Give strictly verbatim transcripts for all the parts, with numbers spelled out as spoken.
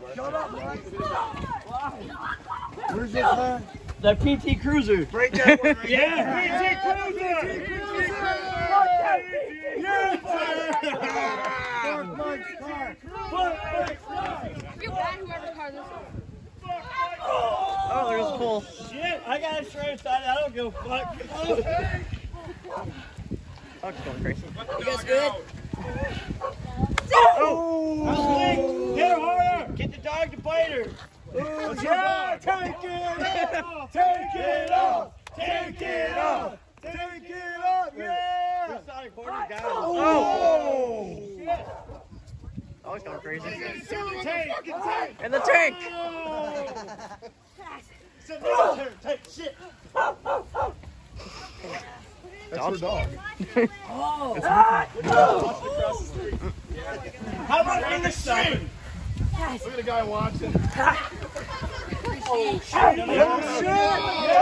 Shut up, Mike. Why? Where's this man? The P T Cruiser. Break that one right Yeah. P T Cruiser. P T Cruiser. Yes. Fuck Mike's car. Fuck Mike's car. I feel bad whoever's car this is. Oh, there's Cole. Shit, I got a straight side. I don't give a fuck. Fuck's going crazy. You guys good? Oh! Hit her harder! Get the dog to bite her! Ooh, yeah, take it off! Take it off! Take it off! Take it off! Yeah! Oh! Shit! Oh, it's going crazy. Tank! Tank! In the tank! Tank! Shit! That's her dog. Oh! How about in the street? Look at the guy watching. Oh, shit! Oh, shit!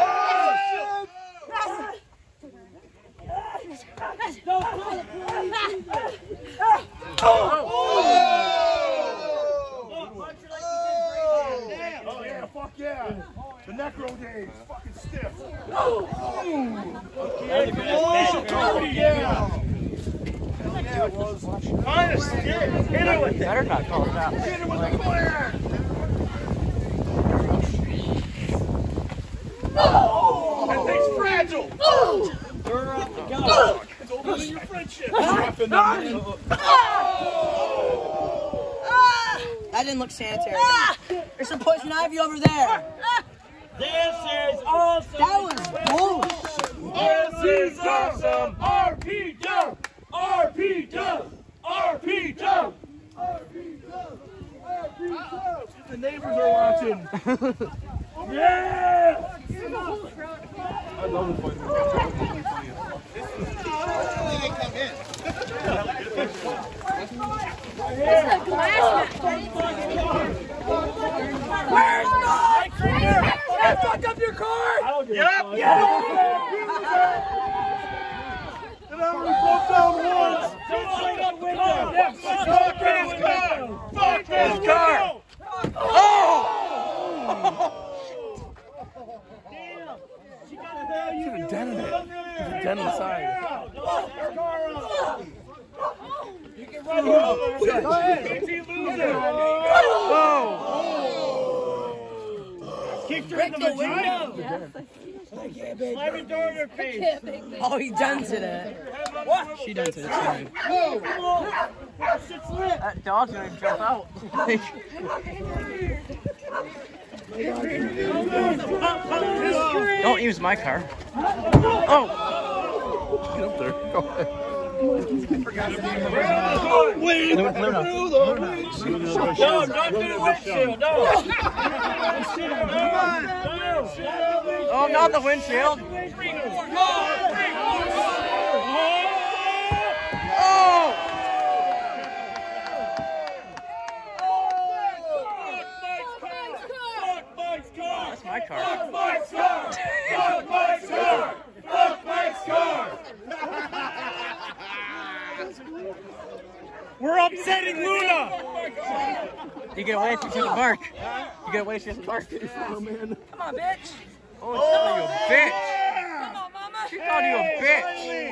Oh, yeah, fuck yeah. The necro days, fucking stiff. Oh, yeah. Yeah, it was. Kind of stiff. Hit her with it. Better not call it out. Hit her with the flare. Oh, that thing's fragile. Throw her off the gun. It's older than your friendship. That didn't look sanitary. There's some poison ivy over there. This is awesome. That was bullshit. This is awesome. R P W. R P W. R P W. The neighbors are watching. Yeah. I love the fight. Where's Mike? Hey, fuck up your car! Yep. Yeah. And I only broke down once. Fuck his car. Fuck his car. Oh! Damn. She got a bell. You Should have dented it. There's a dent inside. You can run her over. Go ahead. Easy loser. Oh! Kicked her in the vagina. Slam your door in her face. Oh, he done to that. What? She done to that. That dog's gonna jump out. Don't use my car. Oh! Get up there. Go ahead. Wait, no, no, no. No, don't do the windshield. No. Oh, not the windshield. Oh! That's my car. Fuck Mike's car! Fuck Mike's car! Fuck Mike's car! We're upsetting Luna. You get away if you doesn't bark. You get away if she doesn't bark. Come on, bitch. Oh, she called you a bitch. Come on, mama. She called you a bitch.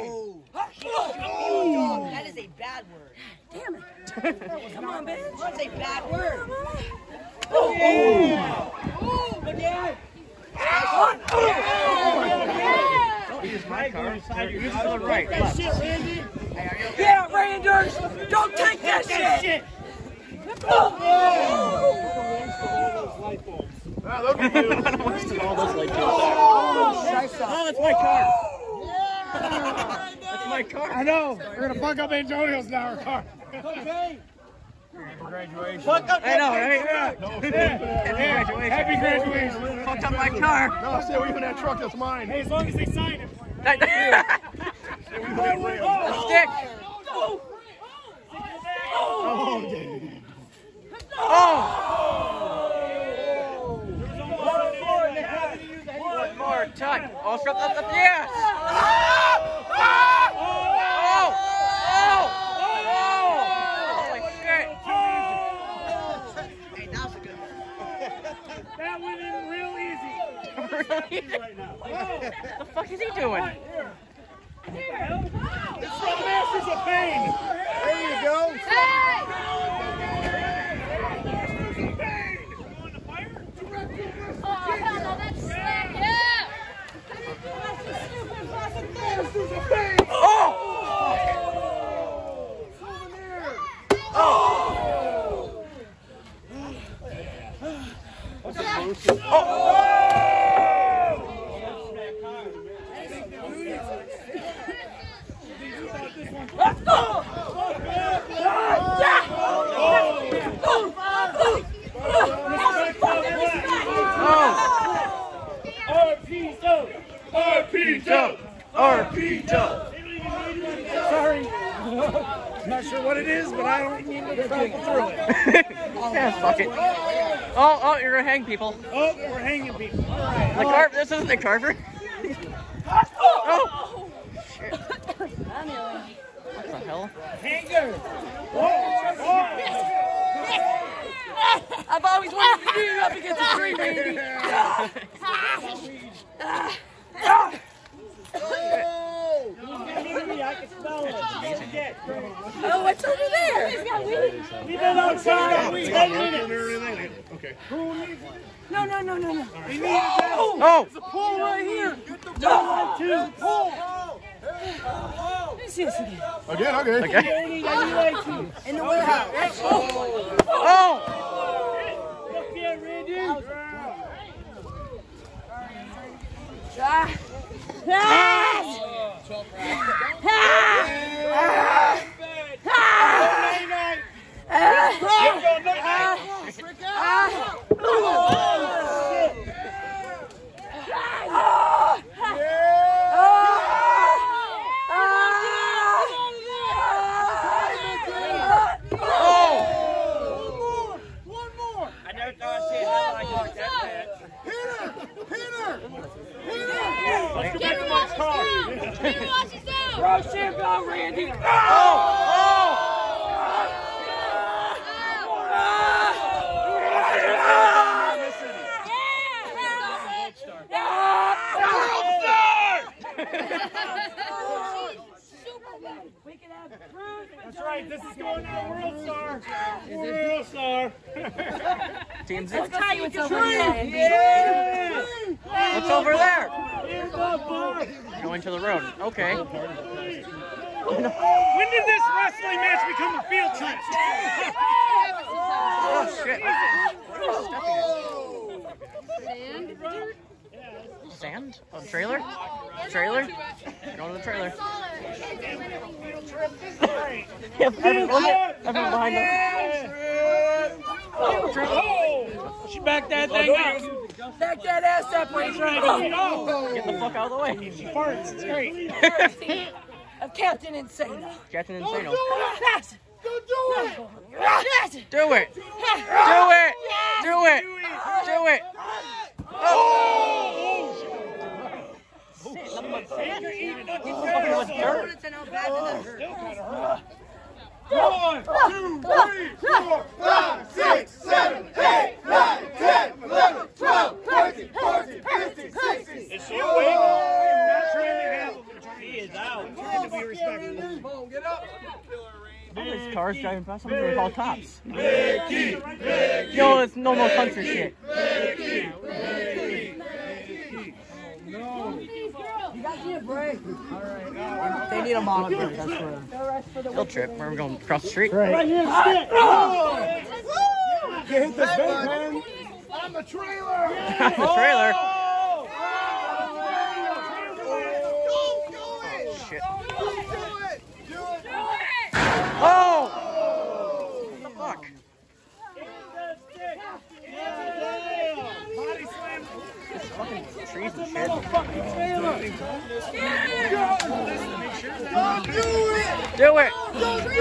Oh, that is a bad word. Damn it. Come on, bitch. That's a bad word. Oh, don't use my car. Use it to the right. Left. Yeah, Rangers. Don't take that shit. Ah, look at you. I don't want to all those light bulbs. Oh, Oh, that's my car. That's my car. I know. We're gonna fuck up Antonio's now. Our car. Okay. For graduation. Fuck up. I know, right? No, Happy graduation. Happy graduation. Fucked up my car. No, I said we even that truck. That's mine. Hey, as long as they sign it. Oh, Stick. oh, dude. Oh! One more touch. Oh, shut up, up, yes! Oh! Oh! Oh! Holy shit! hey, that was a good What the fuck is he doing? It's from Masters of Pain. There you go. Oh, hell no, that's slick. Yeah. Masters of Pain. Oh! Oh! Oh! R P Dub! R P Dub! R P Dub! Sorry. Not sure what it is, but I don't need to travel through it. Yeah, fuck it. Oh, oh, you're gonna hang people. Oh, we're hanging people. All right. The car. This isn't the Carver. Oh! Shit. What the hell? Hanger. I've always wanted to do it up against the tree, Randy. I can smell it. Oh, what's over there? We've been outside for ten minutes. Okay. No, no, no, no, no. We need a Oh! There's a pole right here. One, two, pole. Let me see this again. Again, okay. Okay. In the warehouse. Oh! Look here, Randy. Ah. Ah. Throw shampoo, Randy. Oh! Oh! That's right. This is going to the World Star. World Star. Teams Let's it. tell you what's over there. Yeah. What's over there? Here's the bar. Going to the road. Okay. When did this wrestling match become a field trip? Oh shit. Sand? Oh, trailer? Trailer? Going to the trailer. Yep, everyone, everyone behind us. Oh, she backed that thing up. Back that ass up, Randy. Get the fuck out of the way. She farts. It's great. Of Captain Insano. Captain Insano. Yes. Don't do it. Yes. Do it! Do it! Do it! Do it! Oh! You're eating fucking Fucking with dirt. One, two, three, four, five, six, seven, eight, nine, ten, eleven, twelve, thirteen, fourteen, fifteen, sixteen. Is she awake? Not trying to have him. He is out. Trying to be respectful. Get up. All these cars driving past, some of them are called cops. Mickie, Mickie, Yo, it's no more country shit. Mickie, Mickie. You guys need a break. All right. They need a monitor. That's for them. Field trip. Where are we going? Across the street? Right here, stick. Oh! You hit the bait, man. On the trailer. The trailer? Shit. Oh! What the fuck? Body slam. Fucking trees and shit. Motherfucking trailer. Do it! Someone will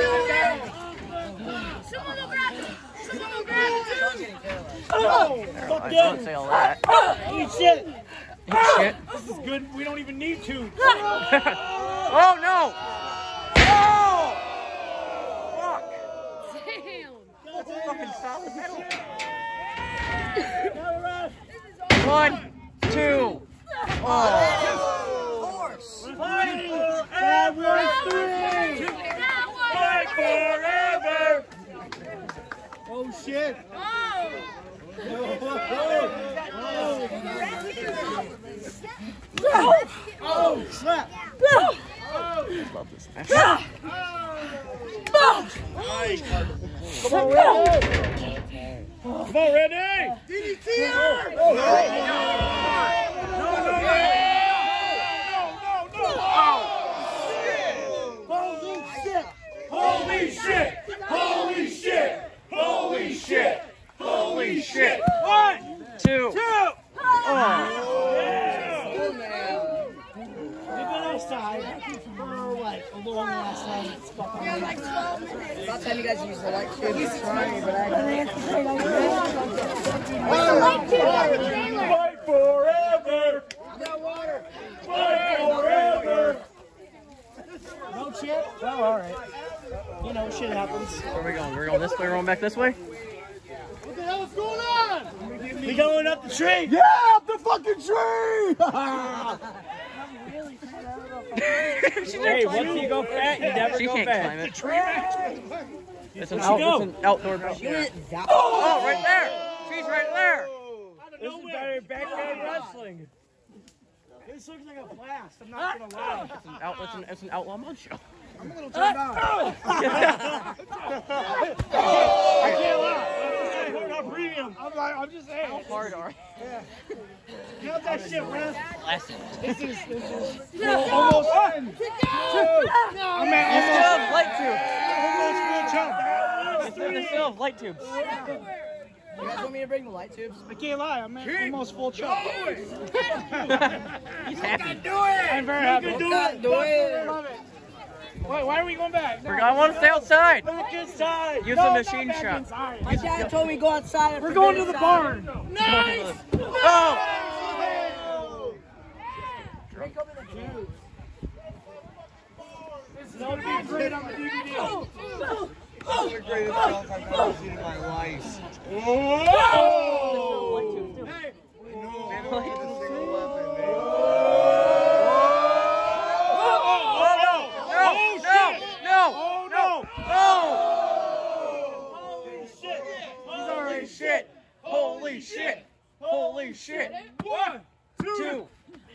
grab it. Someone will grab it. Oh, I fuck don't yeah. say all that. Eat shit. Eat shit. This is good. We don't even need to. Oh no! Oh! Fuck! Damn. That's fucking solid metal. One, two, Horse. Fight forever. Three. Fight forever. Oh shit. Oh, slap. Love this match. Come on, Randy. Come on, Randy. D D T her. Oh, No, no, no. holy shit. Holy shit! Holy shit! Holy shit! Holy shit! One, Two. two. Oh. We've been outside for like a long last night. It's fucking yeah, like twelve minutes. About time you guys use the light tube. He's trying, but I Fight forever! Fight forever! no chip. Oh, all right. You know, shit happens. Where are we going? We're going this way. We're going back this way. What the hell is going on? We going up the tree? Yeah, up the fucking tree. Hey, once you go fat, you never She go can't fat. climb it. Tree match? It's an, Where'd out, she go? it's an outdoor match. She went that Oh, right there. She's right there. This is better than backyard wrestling. This looks like a blast. I'm not gonna lie. It's an, out, it's an, it's an outlaw mud show. I'm a little turned on. I can't lie. We're not premium. I'm like, I'm just saying. Hard are. Count that shit, man. This is, this is almost one. Two. I'm You at still almost, have light tubes. almost full chunk. You still, you still have light tubes. You guys want me to bring the light tubes? I can't lie, I'm at almost full chunk. He's happy. I'm very happy. Do it. Do it. Love it. Wait, why are we going back? No, We're gonna want to stay outside. Back inside. Use no, the not machine back shop. inside. My dad told me to go outside. We're going to the barn. Nice. Oh. This is going to be great on the D V D. One of the greatest belts I've ever seen in my life. Holy shit! Holy shit! Holy shit! One, two. Two.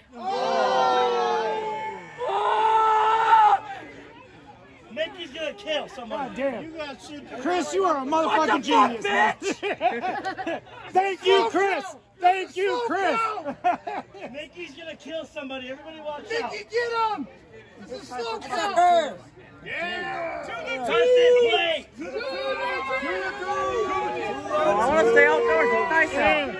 Mickey's gonna kill somebody. God damn. You got shit. Chris, you are a motherfucking genius, man. Thank you, Chris. Thank you, Chris. Mickey's gonna kill somebody. Everybody watch out. Mickey, get him. This is so It's not her. Yeah. Touch it, play. Oh, I want to stay outdoors. It's nice out.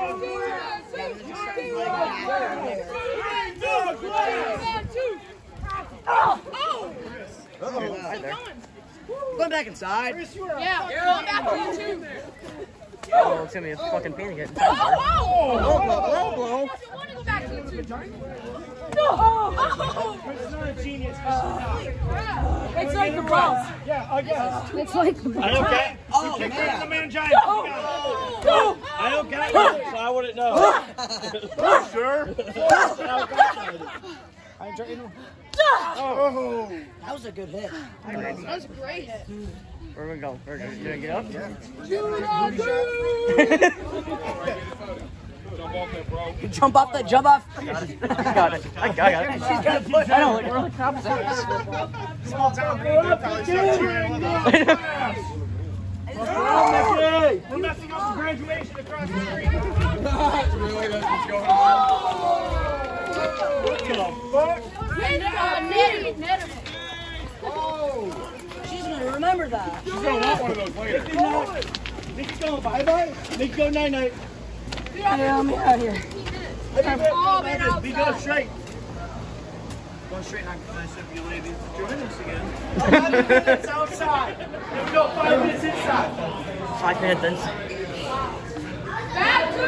Hi there. Going back inside. Yeah, we're going back to you too. Oh, it's gonna be a fucking pain to get. Oh, oh, Low blow, low blow. I want to go back to you too. Chris is not a genius. Chris is not. It's like the bros. Yeah, I guess. It's like the bros. I don't get. Oh, Kick man. the man giant. I don't got it, so I wouldn't know. Sure. Oh. That was a good hit. That was a great hit. Where are we going? We're gonna, gonna get up? Jump off the jump off. I got it. I got it. She's gonna push. I know, like we're like cops out. Small town, baby. We're messing up the graduation across the street. Really, that's what's going on. What the fuck? She's gonna remember that. She's gonna want one of those later. Nick's going bye-bye. Nick go night-night. Yeah, I'm out here. We go straight. Go straight. Not nice of you ladies to join us again. Five minutes outside. We go five minutes inside. Five minutes inside. Back to the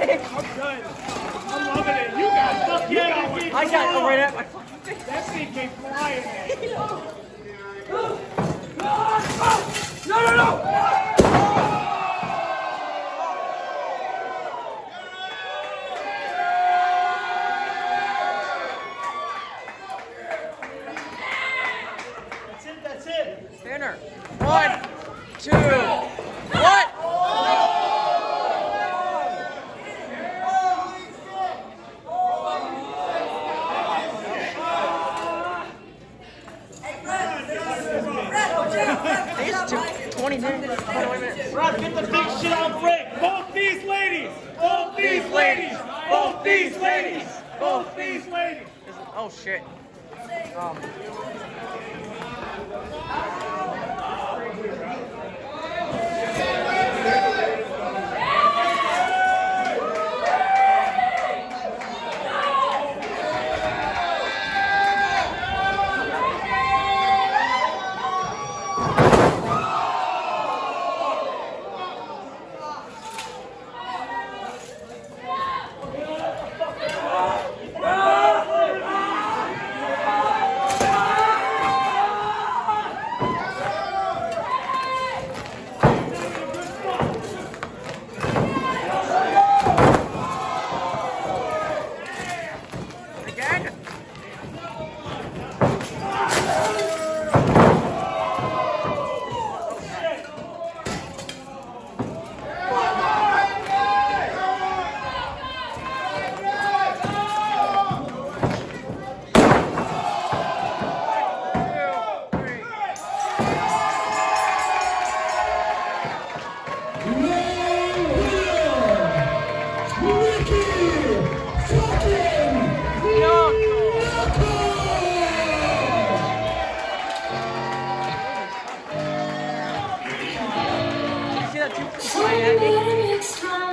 dick. I'm good. I'm loving it. You got fuck yeah, you keep I got going. it right at my fucking face. That thing came flying, man. No, no, no! That's it, that's it. Spinner. One, two, what? These two, twenty minutes, twenty minutes. Rob, get the big shit on break. Both these ladies. Both these ladies. Both these ladies. Both these ladies. Oh shit. Um. See that two?